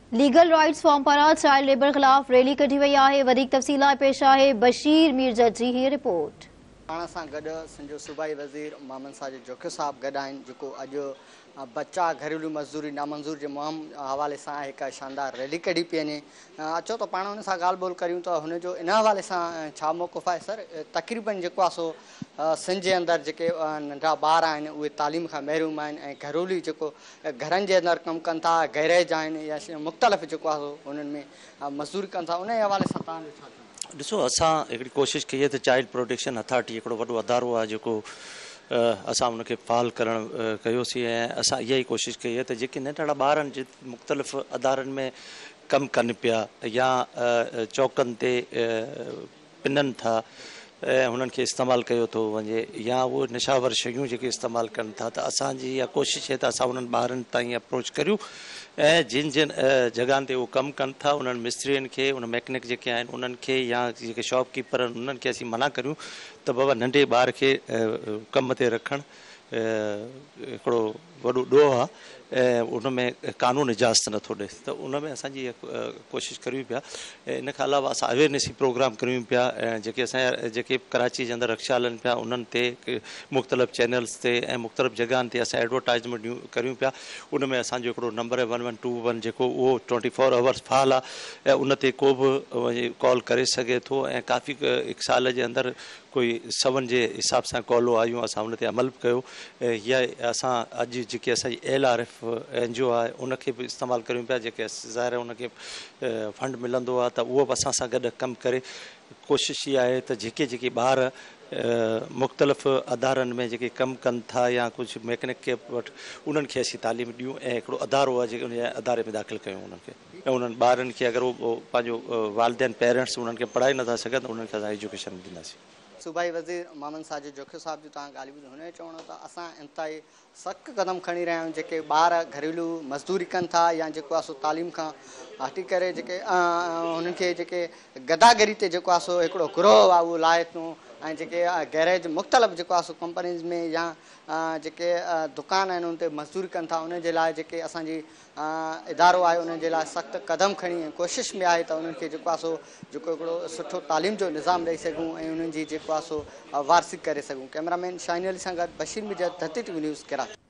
Legal rights forum पारां child labour खिलाफ rally कढी वई आहे। वधीक तफ़सीलात पेश आहे बशीर मीरजत जी ही रिपोर्ट। पाण सां गॾु सिंध जो सूबाई वज़ीर मोहम्मद साजिद जोखियो साहब गॾु आहिनि, जेको अॼु बच्चा घरेलू मज़दूरी नामंज़ूर जे मुहिम हवाले सां हिकु शानदार रैली कढी पई वञे। अचो त पाण हुन सां ॻाल्हि ॿोल करियूं त हुनजो इन हवाले सां छा मौक़िफ़ आहे। सर, तक़रीबन जेको आहे सो सिंध जे अंदरि जेके नंढा ॿार आहिनि उहे तालीम खां महरूम आहिनि ऐं घरेलू जेको घरनि जे अंदरि कमु कनि था, गैरेज आहिनि या मुख़्तलिफ़ जेको आहे सो उन्हनि में मज़दूरी कनि था, उन जे हवाले सां तव्हांजो छा चवणु? ॾिसो, असां हिकिड़ी कोशिशि कई आहे त चाइल्ड प्रोटेक्शन अथॉरिटी हिकिड़ो वॾो अदारो आहे जेको असां उनखे फ़ाल करणु कयोसीं ऐं असां इहा ई कोशिशि कई आहे त जेके नंढड़ा ॿार आहिनि जे मुख़्तलिफ़ अदारनि में कमु कनि पिया या चौकनि ते पिननि था ऐं हुननि खे इस्तेमालु कयो थो वञे या उहे नशावर शयूं जेके इस्तेमालु कनि था, त असांजी इहा कोशिशि आहे त असां उन्हनि ॿारनि ताईं अप्रोच करियूं ऐं जिन जिन जॻहनि ते उहे कमु कनि था उन्हनि मिस्त्रियुनि खे, उन मैकेनिक जेके आहिनि उन्हनि खे या जेके शॉपकीपर आहिनि उन्हनि खे असीं मना करियूं त बाबा नंढे ॿार खे कम ते रखणु हिकिड़ो वॾो ॾोह आहे ऐं उन में कानून इजाज़त नथो ॾिए। त उन में असांजी इहा कोशिशि करियूं पिया। इन खां अलावा असां अवेयरनेस प्रोग्राम करियूं पिया ऐं जेके असांजा जेके कराची जे अंदरि रक्शा हलनि पिया उन्हनि ते मुख़्तलिफ़ चैनल्स ते ऐं मुख़्तलिफ़ जॻहनि ते असां एडवर्टाइज़मेंट करियूं पिया। उन में असांजो हिकिड़ो नंबर आहे 1121 जेको उहो 24 आवर्स फाल आहे ऐं उन ते को बि कॉल करे सघे थो ऐं काफ़ी हिकु साल जे अंदरि कोई 100 जे हिसाब सां कॉलो आयूं, असां उन ते अमल कयो। इहा असां अॼु जेकी असांजी LRF NGO आहे उनखे बि इस्तेमालु करियूं पिया, जेके ज़ाहिर उनखे फंड मिलंदो आहे त उहो बि असां सां गॾु कमु करे। कोशिशि इहा आहे त जेके जेके ॿार मुख़्तलिफ़ अदारनि में जेके कमु कनि था या कुझु मैकेनिक खे वटि उन्हनि खे असीं तालीम ॾियूं ऐं हिकिड़ो अदारो आहे जेके उन अदारे में दाख़िल कयूं उन्हनि खे ऐं उन्हनि ॿारनि खे अगरि उहो पंहिंजो वालदेन पेरेंट्स उन्हनि खे पढ़ाए नथा सघनि त उन्हनि खे असां एजुकेशन ॾींदासीं। सूबाई वज़ीर मोहम्मद साजिद जोखियो साहब जो तव्हां ॻाल्हि ॿुधी, हुनजो चवणो त असां इंतिहाई सख़्तु क़दम खणी रहिया आहियूं। जेके ॿार घरेलू मज़दूरी कनि था या जेको आहे सो तालीम खां हटी करे जेके हुननि खे जेके गदागरी ते जेको आहे सो हिकिड़ो ग्रोह आहे उहो लाहे थो ऐं जेके गैरेज मुख़्तलिफ़ जेको आहे सो कंपनीज़ में या जेके दुकान आहिनि उन ते मज़दूरी कनि था, उन जे लाइ जेके असांजी इदारो आहे उन जे लाइ सख़्तु क़दम खणी ऐं कोशिशि में आहे त उन्हनि खे जेको आहे सो जेको हिकिड़ो सुठो तालीम जो निज़ाम ॾेई सघूं ऐं उन्हनि जी जेको आहे सो वारसी करे सघूं। कैमरामैन शाहिन अली सां गॾु बशीर मीरजत, धरती TV न्यूज़, कराची।